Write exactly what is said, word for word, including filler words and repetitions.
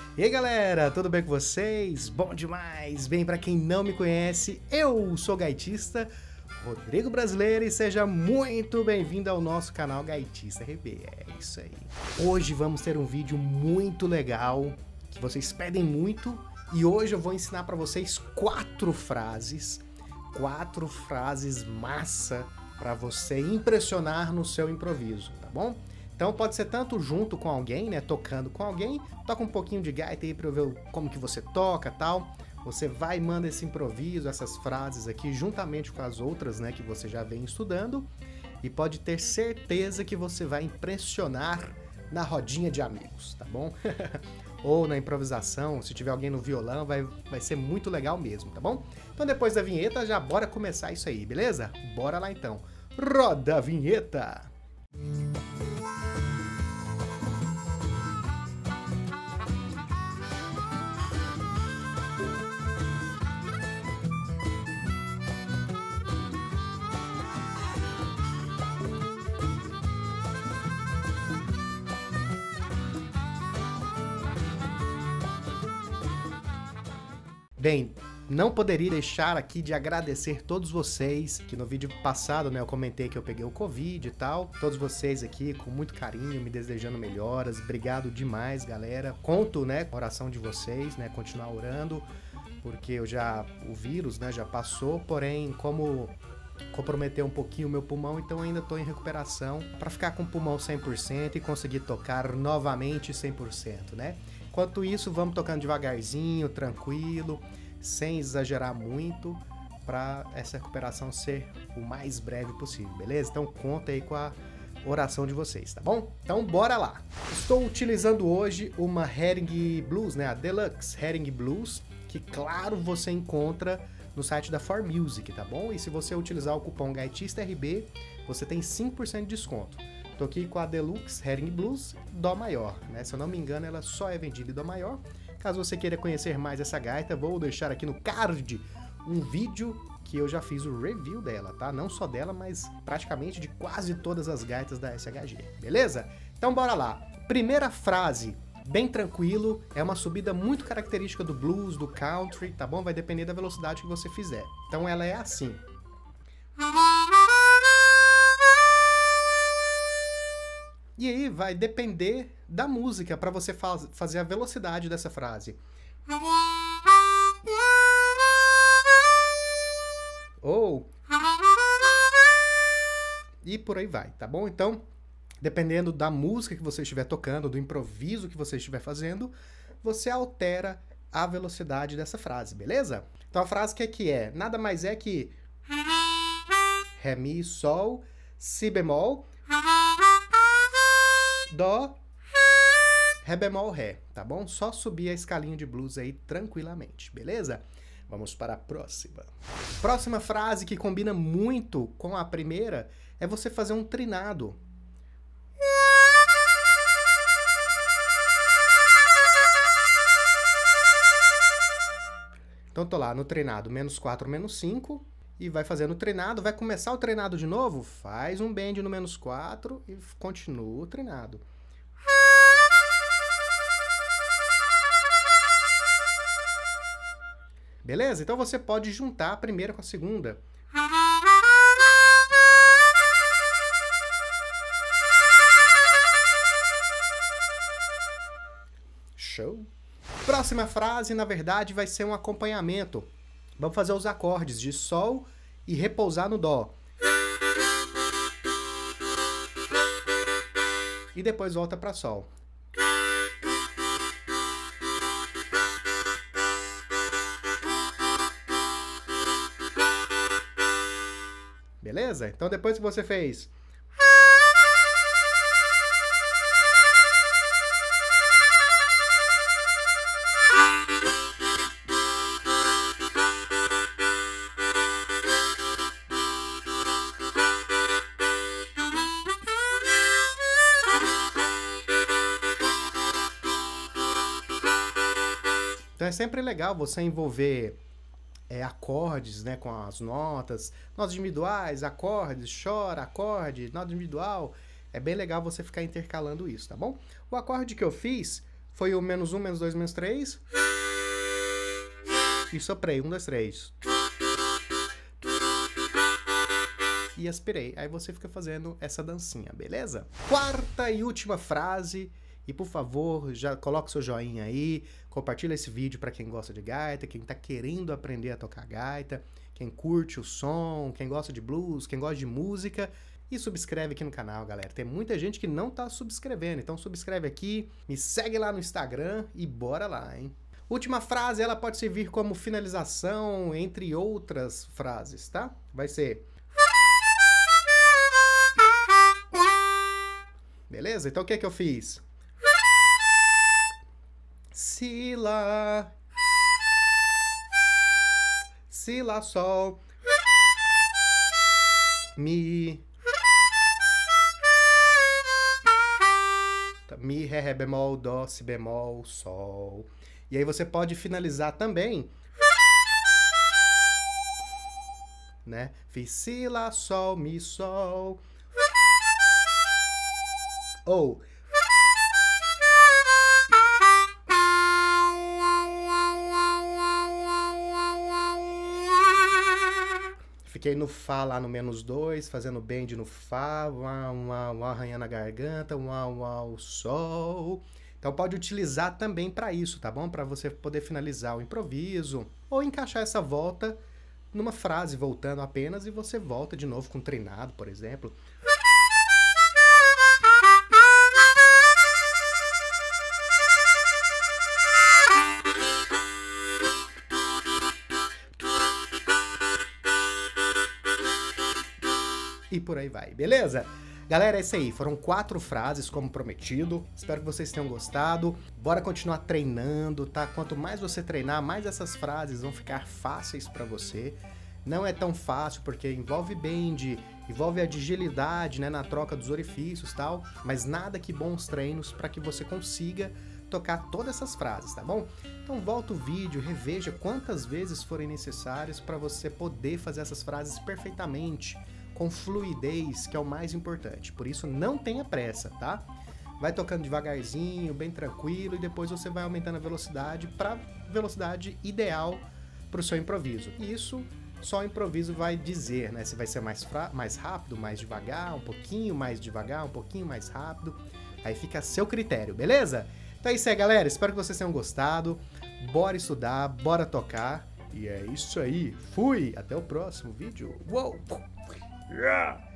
E aí galera, tudo bem com vocês? Bom demais! Bem, para quem não me conhece, eu sou o gaitista Rodrigo Brasileiro e seja muito bem-vindo ao nosso canal Gaitista R B. É isso aí. Hoje vamos ter um vídeo muito legal, que vocês pedem muito, e hoje eu vou ensinar para vocês quatro frases, quatro frases massa para você impressionar no seu improviso, tá bom? Então pode ser tanto junto com alguém, né, tocando com alguém, toca um pouquinho de gaita aí para eu ver como que você toca, tal. Você vai e manda esse improviso, essas frases aqui, juntamente com as outras, né, que você já vem estudando, e pode ter certeza que você vai impressionar na rodinha de amigos, tá bom? Ou na improvisação, se tiver alguém no violão, vai, vai ser muito legal mesmo, tá bom? Então depois da vinheta, já bora começar isso aí, beleza? Bora lá então. Roda a vinheta! Bem, não poderia deixar aqui de agradecer todos vocês, que no vídeo passado, né, eu comentei que eu peguei o Covid e tal. Todos vocês aqui com muito carinho, me desejando melhoras. Obrigado demais, galera. Conto, né, com a oração de vocês, né, continuar orando, porque eu já, o vírus, né, já passou, porém, como comprometeu um pouquinho o meu pulmão, então ainda estou em recuperação para ficar com o pulmão cem por cento e conseguir tocar novamente cem por cento, né? Enquanto isso, vamos tocando devagarzinho, tranquilo, sem exagerar muito, para essa recuperação ser o mais breve possível, beleza? Então conta aí com a oração de vocês, tá bom? Então bora lá! Estou utilizando hoje uma Herring Blues, né? A Deluxe Herring Blues, que claro você encontra no site da For Music, tá bom? E se você utilizar o cupom Gaitista R B, você tem cinco por cento de desconto. Tô aqui com a Deluxe Herring Blues Dó maior, né? Se eu não me engano, ela só é vendida em Dó maior. Caso você queira conhecer mais essa gaita, vou deixar aqui no card um vídeo que eu já fiz o review dela, tá? Não só dela, mas praticamente de quase todas as gaitas da S H G, beleza? Então bora lá. Primeira frase, bem tranquilo, é uma subida muito característica do blues, do country, tá bom? Vai depender da velocidade que você fizer. Então ela é assim. E aí vai depender da música para você faz, fazer a velocidade dessa frase. Ou... E por aí vai, tá bom? Então, dependendo da música que você estiver tocando, do improviso que você estiver fazendo, você altera a velocidade dessa frase, beleza? Então a frase que aqui é, nada mais é que Ré, Mi, Sol, Si bemol, Dó, Ré bemol, Ré, tá bom? Só subir a escalinha de blues aí tranquilamente, beleza? Vamos para a próxima. Próxima frase que combina muito com a primeira é você fazer um trinado. Então tô lá no treinado menos quatro, menos cinco, e vai fazendo o treinado, vai começar o treinado de novo, faz um bend no menos quatro e continua o treinado. Beleza? Então você pode juntar a primeira com a segunda. Show! Próxima frase, na verdade, vai ser um acompanhamento. Vamos fazer os acordes de Sol e repousar no Dó. E depois volta para Sol. Beleza? Então depois que você fez... Então é sempre legal você envolver é, acordes, né, com as notas, notas individuais, acordes, chora, acorde, nota individual. É bem legal você ficar intercalando isso, tá bom? O acorde que eu fiz foi o menos um, menos dois, menos três. E soprei, um, dois, três. E aspirei. Aí você fica fazendo essa dancinha, beleza? Quarta e última frase. E por favor, já coloca o seu joinha aí, compartilha esse vídeo para quem gosta de gaita, quem tá querendo aprender a tocar gaita, quem curte o som, quem gosta de blues, quem gosta de música. E subscreve aqui no canal, galera. Tem muita gente que não tá subscrevendo, então subscreve aqui, me segue lá no Instagram e bora lá, hein? Última frase, ela pode servir como finalização, entre outras frases, tá? Vai ser... Beleza? Então o que é que eu fiz? Si, lá, si, lá, sol, mi, mi, ré, ré bemol, dó, si bemol, sol. E aí você pode finalizar também, né? Fiz si, lá, sol, mi, sol. Ou fiquei no Fá lá no menos dois, fazendo bend no Fá, uau, uau, uau, arranhando a garganta, uau, uau, sol. Então pode utilizar também para isso, tá bom? Para você poder finalizar o improviso ou encaixar essa volta numa frase, voltando apenas, e você volta de novo com treinado, por exemplo. E por aí vai, beleza? Galera, é isso aí, foram quatro frases como prometido, espero que vocês tenham gostado, bora continuar treinando, tá? Quanto mais você treinar, mais essas frases vão ficar fáceis pra você. Não é tão fácil porque envolve bend, envolve a agilidade, né, na troca dos orifícios e tal, mas nada que bons treinos para que você consiga tocar todas essas frases, tá bom? Então volta o vídeo, reveja quantas vezes forem necessárias para você poder fazer essas frases perfeitamente, com fluidez, que é o mais importante. Por isso, não tenha pressa, tá? Vai tocando devagarzinho, bem tranquilo, e depois você vai aumentando a velocidade para velocidade ideal para o seu improviso. E isso só o improviso vai dizer, né? Se vai ser mais, mais rápido, mais devagar, um pouquinho mais devagar, um pouquinho mais rápido. Aí fica a seu critério, beleza? Então é isso aí, galera. Espero que vocês tenham gostado. Bora estudar, bora tocar. E é isso aí. Fui! Até o próximo vídeo. Uou! Yeah!